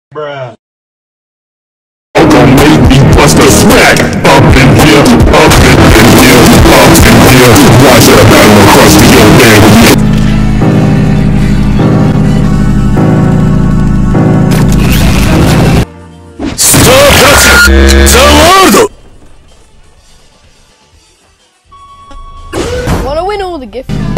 Bruh. Gon' make me bust a smack up in here, up in here, up in here. Watch a battle across the your name. Stop the world! Wanna win all the gifts?